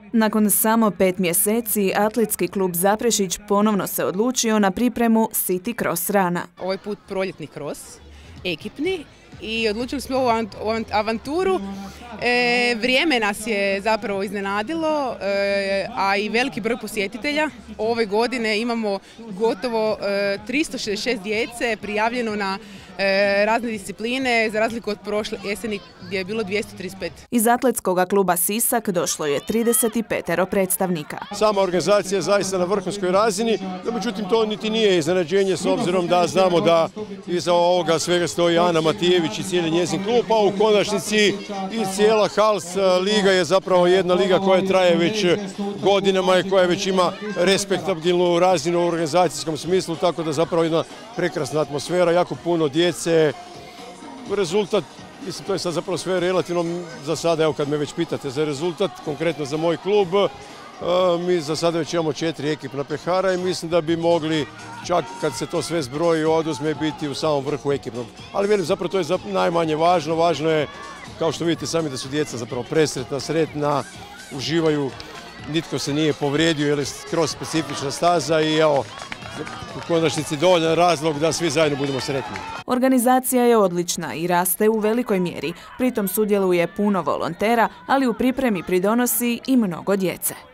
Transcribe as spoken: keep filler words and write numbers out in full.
Nakon samo pet mjeseci, atletski klub Zaprešić ponovno se odlučio na pripremu City Cross Rana. Ovaj put proljetni cross, ekipni, i odlučili smo ovu avanturu. E, vrijeme nas je zapravo iznenadilo, e, a i veliki broj posjetitelja. Ove godine imamo gotovo e, tristo šezdeset šest djece prijavljeno na e, razne discipline, za razliku od prošle jeseni gdje je bilo dvjesto trideset pet. Iz atletskog kluba Sisak došlo je trideset pet predstavnika. Sama organizacija je zaista na vrhunskoj razini, no međutim to niti nije iznenađenje s obzirom da znamo da iza ovoga svega stoji Ana Matijević i cijeli njezin klub, a u konačnici i cijela Hals liga je zapravo jedna liga koja traje već godinama i koja već ima respektabilnu razinu u organizacijskom smislu, tako da zapravo jedna prekrasna atmosfera, jako puno djece. Rezultat, mislim, to je sad zapravo sve relativno za sada, evo kad me već pitate za rezultat, konkretno za moj klub, mi za sada već imamo četiri ekipna pehara i mislim da bi mogli, čak kad se to sve zbroji i oduzme, biti u samom vrhu ekipnog. Ali velim, zapravo to je najmanje važno, važno je, kao što vidite sami, da su djeca zapravo presretna, sretna, uživaju, nitko se nije povrijedio jer je skroz specifična staza i evo, u konačnici dovoljan razlog da svi zajedno budemo sretni. Organizacija je odlična i raste u velikoj mjeri. Pritom sudjeluje puno volontera, ali u pripremi pridonosi i mnogo djece.